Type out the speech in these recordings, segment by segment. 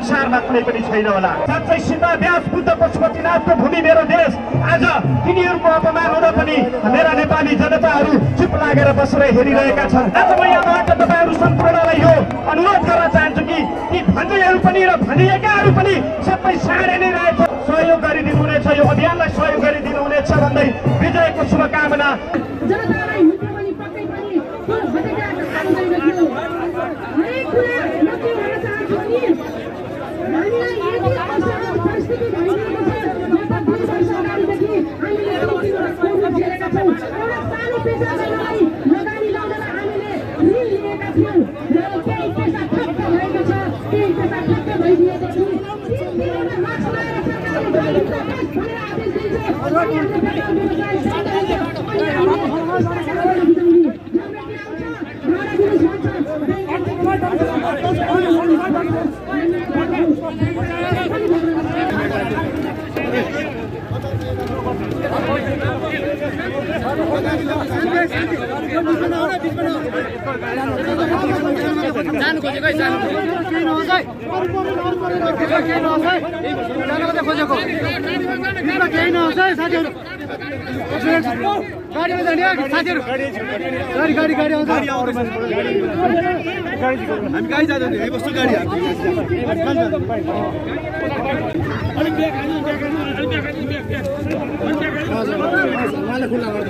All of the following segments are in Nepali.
संसारमा कुनै पनि छैन होला। साँच्चै सिद्धाव्यास बुद्ध पशुपतिनाथको भूमि मेरो देश, आज तिनीहरूको अपमान हुँदा पनि मेरा नेपाली जनताहरू चुप लागेर बसेर हेरिरहेका छन्। आज म यहाँबाट तपाईँहरू सम्पूर्णलाई यो अनुरोध गर्न चाहन्छु कि ती भन्नेहरू पनि र भनिएकाहरू पनि सबै साँडे नै रहेछ, सहयोग गरिदिनुहुनेछ, यो अभियानलाई सहयोग गरिदिनुहुनेछ भन्दै विजयको शुभकामना। जनतालाई हिजो पनि पक्कै पनि त्यो भटेका आउँदैन थियो। हरेक कुरा म के भन्न चाहन्छु नि, हामीलाई यति असाध्य परिस्थिति भइरहेको छ। गत 2 वर्ष अगाडिदेखि हामीले कोभिड झेलेका छौँ। एउटा सानो पेसालाई लगानी लगाएर हामीले ऋण लिएका थियौँ र केही पैसा ठप्प भएको छ, केही पैसा ठप्प भइदिएको छ। 3 दिनमा मास्क लगाएर सरकारले गरिदिन्छ भनेर आदेश दिन्छ। उनीहरूले बेकार व्यवसाय जानु खोजेको जानु केही नहोस् है, केही नहोस् है, जानु मात्रै खोजेको, केही नहोस् है साथीहरू। गाडीमा जाने साथीहरू, गाडी आउँछ। हामी गाडी जाँदैन, यही बस्छु गाडी। उहाँले खुल्ला गरिदिनु,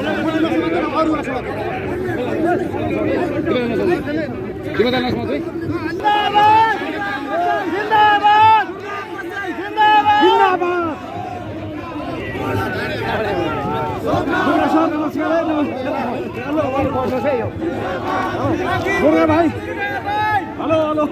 भाइ। हेलो हेलो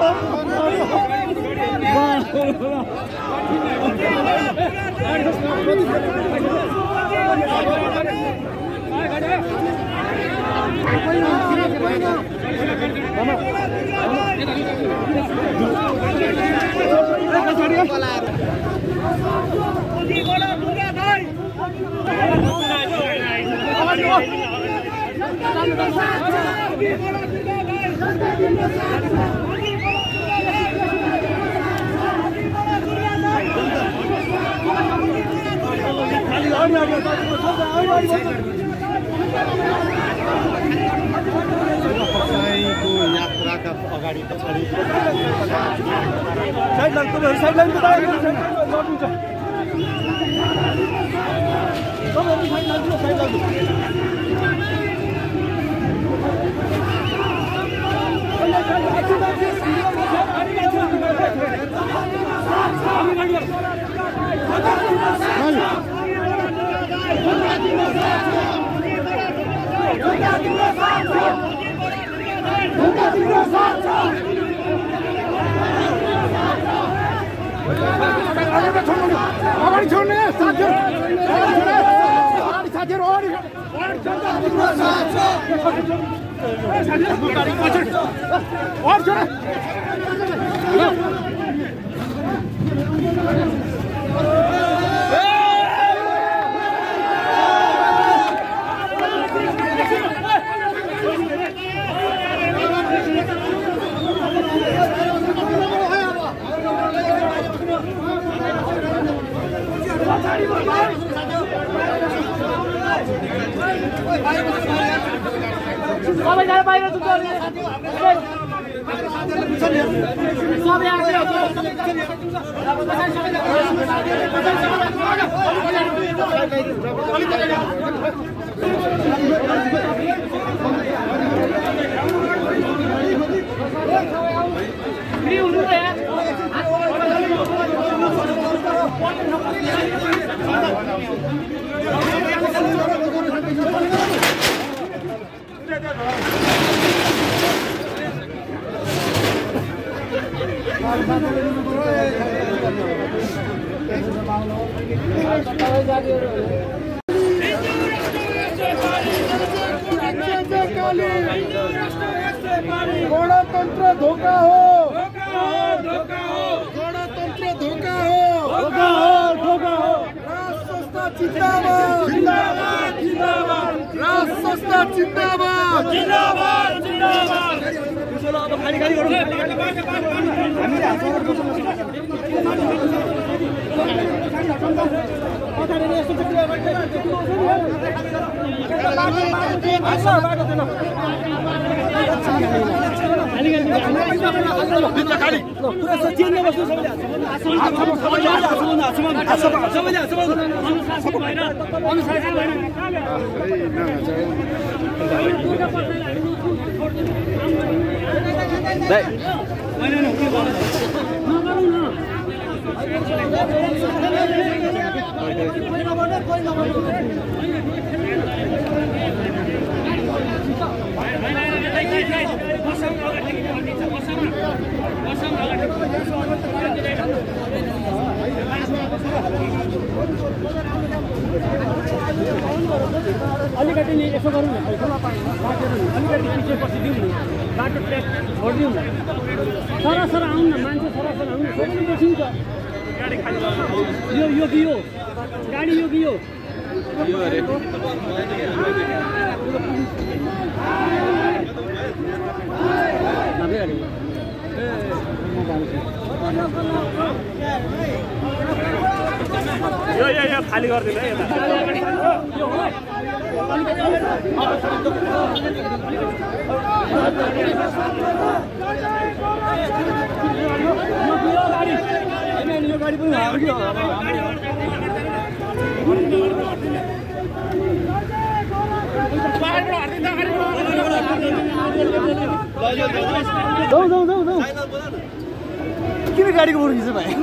यात्राका अगाडि पछाडि साइड लाइन अगाडि छोड्ने साथीहरू, सबैजना बाहिर गणतन्त्र धोका हो, गणतन्त्र धोका हो, राष्ट्र संस्था जिंदाबाद, राष्ट्र संस्था जिंदाबाद। अलिकति नि यसो गरौँ न अलिकति पछि पछि दिउँ न बाटो ट्र्याक छोडिदिउँ न सरासर आउँ न मान्छे सरासर आउँ न सोच्नु बसिन्छ यो कि यो गाडी यो कि यो यो खाली गरिदिनु है यो गाडी पनि किन गाडीको बरु खिच्यो भाइ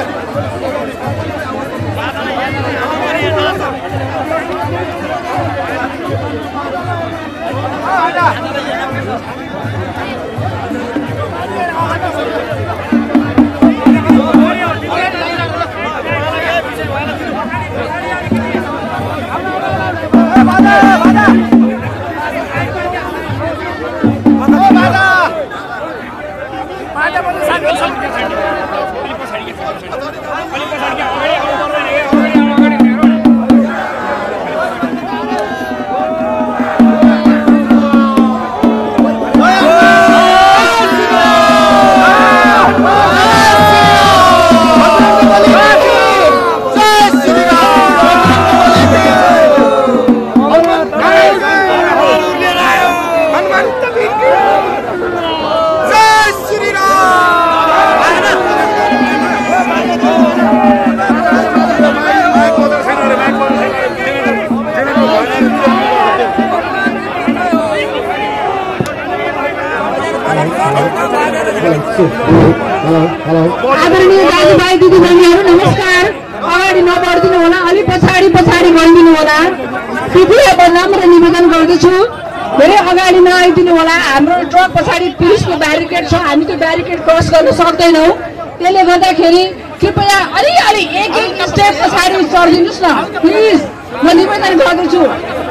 आदरणीय दाजुभाइ दिदीबहिनीहरू नमस्कार। अगाडि नबढिदिनु होला, अलि पछाडि गइदिनु होला। कृपया नम्र निवेदन गर्दछु, धेरै अगाडि नआइदिनु होला। हाम्रो ट्रक पछाडि पुलिसको ब्यारिकेड छ, हामी त्यो ब्यारिकेड क्रस गर्न सक्दैनौँ। त्यसले गर्दाखेरि कृपया अलि एक स्टेप पछाडि चढिदिनुहोस् न प्लिज, म निवेदन गर्दछु।